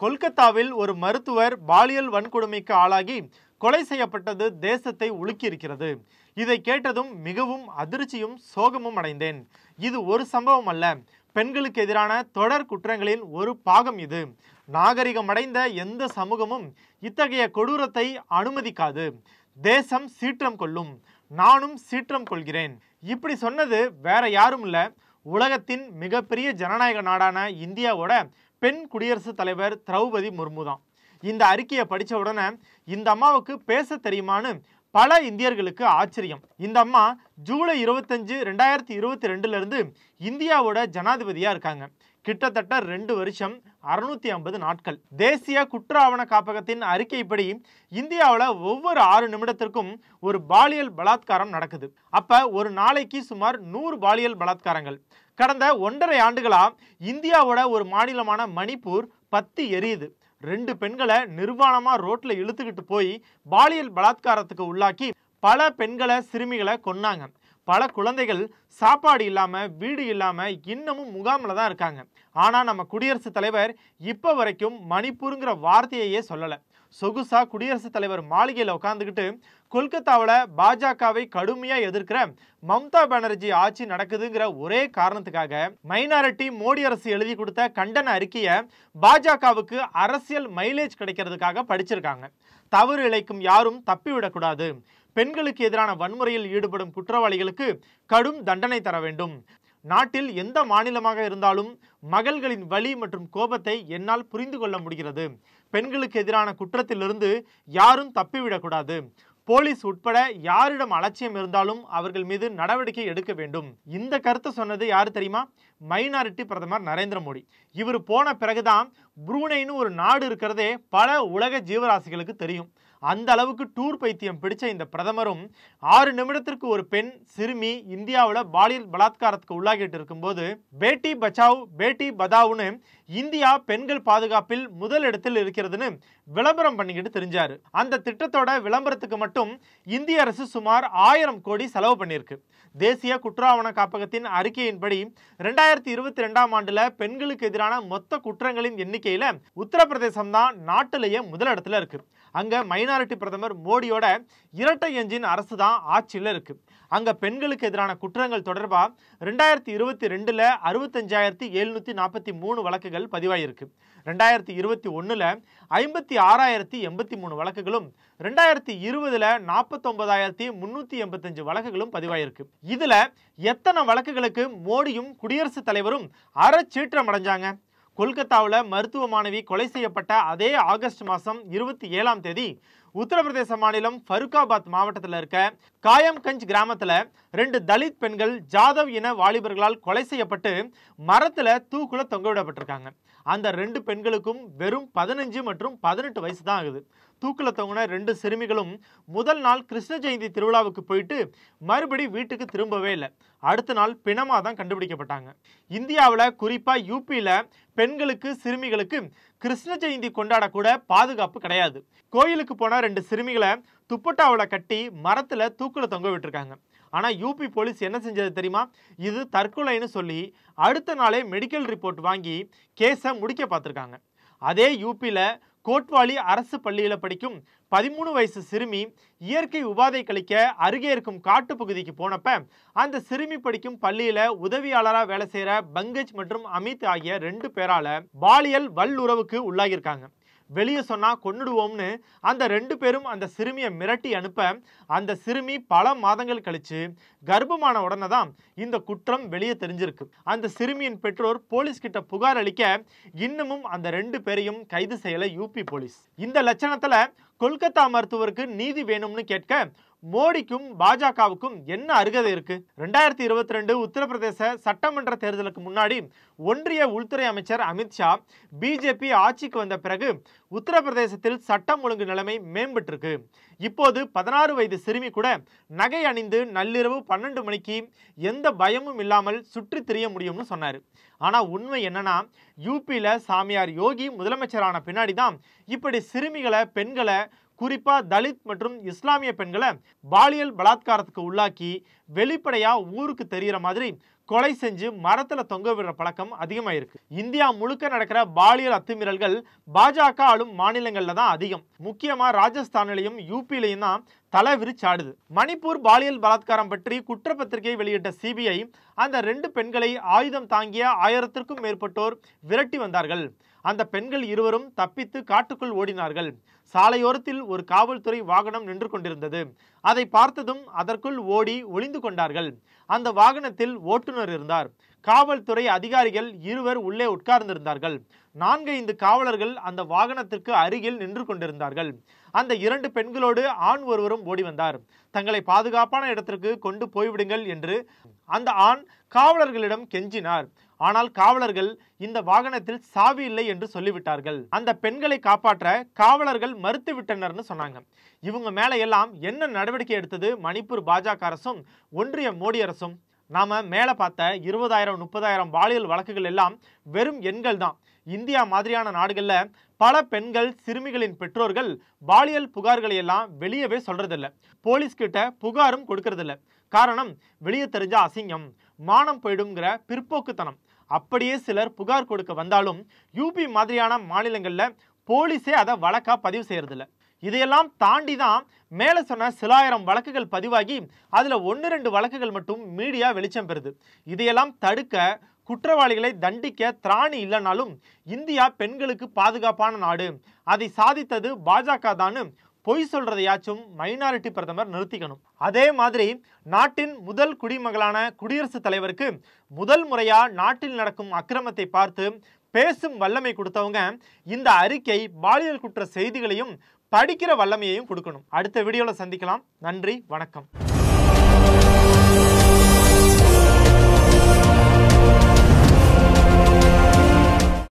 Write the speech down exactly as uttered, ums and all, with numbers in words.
கொல்கத்தாவில் ஒரு மருத்துவர் பாலியல் வன்கொடுமைக்கு ஆளாகி கொலை செய்யப்பட்டது தேசத்தை உலுக்கியிருக்கிறது. இதை கேட்டதும் மிகவும் அதிர்ச்சியும் சோகமும் அடைந்தேன். இது ஒரு சம்பவம் அல்ல, பெண்களுக்கு எதிரான தொடர் குற்றங்களின் ஒரு பாகம் இது. நாகரிகமடைந்த எந்த சமூகமும் இத்தகைய கொடூரத்தை அனுமதிக்காது. தேசம் சீற்றம் கொள்ளும், நானும் சீற்றம் கொள்கிறேன். இப்படி சொன்னது வேற யாரும் இல்ல, உலகத்தின் மிகப்பெரிய ஜனநாயக நாடான இந்தியாவோட பெண் குடியரசுத் தலைவர் திரௌபதி முர்மு தான். இந்த அறிக்கையை படித்த உடனே இந்த அம்மாவுக்கு பேச தெரியுமான்னு பல இந்தியர்களுக்கு ஆச்சரியம். இந்த அம்மா ஜூலை இருபத்தஞ்சு ரெண்டாயிரத்தி இருபத்தி ரெண்டுல இருந்து இந்தியாவோட ஜனாதிபதியா இருக்காங்க. கிட்டத்தட்ட ரெண்டு வருஷம் அறுநூத்தி ஐம்பது நாட்கள். தேசிய குற்ற ஆவண காப்பகத்தின் அறிக்கைப்படி இந்தியாவில் ஒவ்வொரு ஆறு நிமிடத்திற்கும் ஒரு பாலியல் பலாத்காரம் நடக்குது. அப்ப ஒரு நாளைக்கு சுமார் நூறு பாலியல் பலாத்காரங்கள். கடந்த ஒன்றரை ஆண்டுகளா இந்தியாவோட ஒரு மாநிலமான மணிப்பூர் பத்தி எரியுது. ரெண்டு பெண்களை நிர்வாணமா ரோட்ல இழுத்துக்கிட்டு போய் பாலியல் பலாத்காரத்துக்கு உள்ளாக்கி பல பெண்களை சிறுமிகளை கொன்னாங்க. பல குழந்தைகள் சாப்பாடு இல்லாம வீடு இல்லாம இன்னமும் முகாமில் தான் இருக்காங்க. ஆனா நம்ம குடியரசுத் தலைவர் இப்ப வரைக்கும் மணிப்பூருங்கிற வார்த்தையே சொல்லல. சொகுசா குடியரசுத் தலைவர் மாளிகையில் உட்காந்துக்கிட்டு கொல்கத்தாவில் பாஜகவை கடுமையா எதிர்க்கிற மம்தா பானர்ஜி ஆட்சி நடக்குதுங்கிற ஒரே காரணத்துக்காக மைனாரிட்டி மோடி அரசு எழுதி கொடுத்த கண்டன அறிக்கையை பாஜகவுக்கு அரசியல் மைலேஜ் கிடைக்கிறதுக்காக படிச்சிருக்காங்க. தவறு இழைக்கும் யாரும் தப்பிவிடக்கூடாது, பெண்களுக்கு எதிரான வன்முறையில் ஈடுபடும் குற்றவாளிகளுக்கு கடும் தண்டனை தர வேண்டும். நாட்டில் எந்த மாநிலமாக இருந்தாலும் மகள்களின் வலி மற்றும் கோபத்தை என்னால் புரிந்து கொள்ள முடிகிறது. பெண்களுக்கு எதிரான குற்றத்திலிருந்து யாரும் தப்பிவிடக்கூடாது. போலீஸ் உட்பட யாரிடம் அலட்சியம் இருந்தாலும் அவர்கள் மீது நடவடிக்கை எடுக்க வேண்டும். இந்த கருத்தை சொன்னது யாரு தெரியுமா? மைனாரிட்டி பிரதமர் நரேந்திர மோடி. இவர் போன பிறகுதான் புரூனைன்னு ஒரு நாடு இருக்கிறதே பல உலக ஜீவராசிகளுக்கு தெரியும். அந்த அளவுக்கு டூர் பைத்தியம் பிடிச்ச இந்த பிரதமரும் ஆறு நிமிடத்திற்கு ஒரு பெண் சிறுமி இந்தியாவில் பாலியல் பலாத்காரத்துக்கு உள்ளாகிட்டு இருக்கும்போது பேட்டி பச்சாவ் பேட்டி பதாவுன்னு இந்தியா பெண்கள் பாதுகாப்பில் முதல் இடத்தில் இருக்கிறதுன்னு விளம்பரம் பண்ணிக்கிட்டு தெரிஞ்சாரு. அந்த திட்டத்தோட விளம்பரத்துக்கு மட்டும் இந்திய அரசு சுமார் ஆயிரம் கோடி செலவு பண்ணியிருக்கு. தேசிய குற்றாவண காப்பகத்தின் அறிக்கையின்படி ரெண்டாயிரத்தி இருபத்தி ரெண்டாம் ஆண்டுல பெண்களுக்கு எதிரான மொத்த குற்றங்களின் எண்ணிக்கையில உத்தரப்பிரதேசம் தான் நாட்டிலேயே முதலிடத்துல இருக்கு. அங்க மைனாரிட்டி பிரதமர் மோடியோட இரட்டை எஞ்சின் அரசு தான் ஆட்சியில் இருக்கு. அங்க பெண்களுக்கு எதிரான குற்றங்கள் தொடர்பா ரெண்டாயிரத்தி இருபத்தி ரெண்டுல அறுபத்தஞ்சாயிரத்தி எழுநூத்தி நாற்பத்தி மூணு வழக்குகள் பதிவாயிருக்கு. ரெண்டாயிரத்தி இருபத்தி ஒண்ணுல ஐம்பத்தி ஆறாயிரத்தி எண்பத்தி மூணு வழக்குகளும் ரெண்டாயிரத்தி இருபதுல நாற்பத்தி ஒன்பதாயிரத்தி முன்னூத்தி எண்பத்தி அஞ்சு வழக்குகளும் பதிவாயிருக்கு. இதுல எத்தனை வழக்குகளுக்கு மோடியும் குடியரசுத் தலைவரும் அறச்சீற்றம் அடைஞ்சாங்க? கொல்கத்தாவில் மருத்துவ மாணவி கொலை செய்யப்பட்ட அதே ஆகஸ்ட் மாதம் இருபத்தி ஏழாம் தேதி உத்தரப்பிரதேச மாநிலம் ஃபருக்காபாத் மாவட்டத்தில் இருக்க காயம்கஞ்ச் கிராமத்தில் ரெண்டு தலித் பெண்கள் ஜாதவ் இன வாலிபர்களால் கொலை செய்யப்பட்டு மரத்தில் தூக்குல தொங்க விடப்பட்டிருக்காங்க. அந்த ரெண்டு பெண்களுக்கும் வெறும் பதினஞ்சு மற்றும் பதினெட்டு வயசு தான் ஆகுது. தூக்குல தொங்கின ரெண்டு சிறுமிகளும் முதல் நாள் கிருஷ்ண ஜெயந்தி திருவிழாவுக்கு போயிட்டு மறுபடி வீட்டுக்கு திரும்பவே இல்லை. அடுத்த நாள் பிணமாக தான் கண்டுபிடிக்கப்பட்டாங்க. இந்தியாவில் குறிப்பாக யூபியில் பெண்களுக்கு சிறுமிகளுக்கு கிருஷ்ண ஜெயந்தி கொண்டாடக்கூட பாதுகாப்பு கிடையாது. கோயிலுக்கு போன ரெண்டு சிறுமிகளை துப்பட்டாவில் கட்டி மரத்தில் தூக்குல தொங்க விட்டுருக்காங்க. ஆனால் யூபி போலீஸ் என்ன செஞ்சது தெரியுமா? இது தற்கொலைன்னு சொல்லி அடுத்த நாளே மெடிக்கல் ரிப்போர்ட் வாங்கி கேஸை முடிக்க பார்த்துருக்காங்க. அதே யூபியில் கோட்வாலி அரசு பள்ளியில் படிக்கும் பதிமூணு வயசு சிறுமி இயற்கை உபாதை கழிக்க அருகே இருக்கும் காட்டு பகுதிக்கு போனப்ப அந்த சிறுமி படிக்கும் பள்ளியில உதவியாளராக வேலை செய்யற பங்கஜ் மற்றும் அமித் ஆகிய ரெண்டு பேரால பாலியல் வல்லுறவுக்கு உள்ளாகியிருக்காங்க. வெளியே சொன்னா கொன்னுடுவோம்னு அந்த ரெண்டு பேரும் அந்த சிறுமியை மிரட்டி அனுப்ப அந்த சிறுமி பல மாதங்கள் கழிச்சு கர்ப்பமான உடனே தான் இந்த குற்றம் வெளியே தெரிஞ்சிருக்கு. அந்த சிறுமியின் பெற்றோர் போலீஸ் கிட்ட புகார் அளிக்க இன்னமும் அந்த ரெண்டு பேரையும் கைது செய்யல யூபி போலீஸ். இந்த லட்சணத்துல கொல்கத்தா மருத்துவருக்கு நீதி வேணும்னு கேட்க மோடிக்கும் பாஜகவுக்கும் என்ன அருகதை இருக்கு? ரெண்டாயிரத்தி இருபத்தி ரெண்டு உத்தரப்பிரதேச சட்டமன்ற தேர்தலுக்கு முன்னாடி ஒன்றிய உள்துறை அமைச்சர் அமித்ஷா பிஜேபி ஆட்சிக்கு வந்த பிறகு உத்தரப்பிரதேசத்தில் சட்டம் ஒழுங்கு நிலைமை மேம்பட்டிருக்கு. இப்போது பதினாறு வயது சிறுமி கூட நகை அணிந்து நள்ளிரவு பன்னெண்டு மணிக்கு எந்த பயமும் இல்லாமல் சுற்றி திரிய முடியும்னு சொன்னாரு. ஆனா உண்மை என்னன்னா யூபியில சாமியார் யோகி முதலமைச்சரான பின்னாடி தான் இப்படி சிறுமிகளை பெண்களை குறிப்பா தலித் மற்றும் இஸ்லாமிய பெண்களை பாலியல் பலாத்காரத்துக்கு உள்ளாக்கி வெளிப்படையா ஊருக்கு தெரியற மாதிரி கொலை செஞ்சு மரத்துல தொங்க விடுற பழக்கம் அதிகமாயிருக்கு. இந்தியா முழுக்க நடக்கிற பாலியல் அத்துமீறல்கள் பாஜக ஆளும் மாநிலங்கள்ல தான் அதிகம். முக்கியமா ராஜஸ்தானிலையும் யூபியிலையும் தான் தலை விரிச்சாடுது. மணிப்பூர் பாலியல் பலாத்காரம் பற்றி குற்றப்பத்திரிகை வெளியிட்ட சிபிஐ அந்த ரெண்டு பெண்களை ஆயுதம் தாங்கிய ஆயிரத்திற்கும் மேற்பட்டோர் விரட்டி வந்தார்கள். அந்த பெண்கள் இருவரும் தப்பித்து காட்டுக்குள் ஓடினார்கள். சாலையோரத்தில் ஒரு காவல்துறை வாகனம் நின்று கொண்டிருந்தது. அதை பார்த்ததும் அதற்குள் ஓடி ஒளிந்து கொண்டார்கள். அந்த வாகனத்தில் ஓட்டுநர் இருந்தார். காவல்துறை அதிகாரிகள் இருவர் உள்ளே உட்கார்ந்திருந்தார்கள். நான்கைந்து காவலர்கள் அந்த வாகனத்திற்கு அருகில் நின்று கொண்டிருந்தார்கள். அந்த இரண்டு பெண்களோடு ஆண் ஒருவரும் ஓடி வந்தார். தங்களை பாதுகாப்பான இடத்திற்கு கொண்டு போய்விடுங்கள் என்று அந்த ஆண் காவலர்களிடம் கெஞ்சினார். ஆனால் காவலர்கள் இந்த வாகனத்தில் சாவி இல்லை என்று சொல்லிவிட்டார்கள். அந்த பெண்களை காப்பாற்ற காவலர்கள் மறுத்து விட்டனர்னு சொன்னாங்க. இவங்க மேல எல்லாம் என்ன நடவடிக்கை எடுத்தது மணிப்பூர் பாஜக அரசும் ஒன்றிய மோடி அரசும்? நாம மேல பார்த்த இருபதாயிரம் முப்பதாயிரம் பாலியல் வழக்குகள் எல்லாம் வெறும் எண்கள் தான். இந்தியா மாதிரியான நாடுகள்ல பல பெண்கள் சிறுமிகளின் பெற்றோர்கள் பாலியல் புகார்களை எல்லாம் வெளியவே சொல்றதில்ல. போலீஸ் கிட்ட புகாரும் கொடுக்கறதில்ல. காரணம், வெளியே தெரிஞ்ச அசிங்கம், மானம் போயிடும்ங்கிற பிற்போக்குத்தனம். அப்படியே சிலர் புகார் கொடுக்க வந்தாலும் யூபி மாதிரியான மாநிலங்கள்ல போலீஸே அதை வழக்கா பதிவு செய்யறதில்ல. இதையெல்லாம் தாண்டி தான் மேல சொன்ன சிலாயிரம் வழக்குகள் பதிவாகி அதுல ஒன்னு ரெண்டு வழக்குகள் மட்டும் மீடியா வெளிச்சம் பெறுது. இதையெல்லாம் தடுக்க, குற்றவாளிகளை தண்டிக்க திராணி இல்லைனாலும் இந்தியா பெண்களுக்கு பாதுகாப்பான நாடு, அதை சாதித்தது பாஜக தான்னு பொய் சொல்றதையாச்சும் மைனாரிட்டி பிரதமர் நிறுத்திக்கணும். அதே மாதிரி நாட்டின் முதல் குடிமகளான குடியரசுத் தலைவருக்கு முதல் முறையா நாட்டில் நடக்கும் அக்கிரமத்தை பார்த்து பேசும் வல்லமை கொடுத்தவங்க இந்த அறிக்கை பாலியல் குற்ற செய்திகளையும் படிக்கிற வல்லமையையும் கொடுக்கணும். அடுத்த வீடியோல சந்திக்கலாம். நன்றி, வணக்கம்.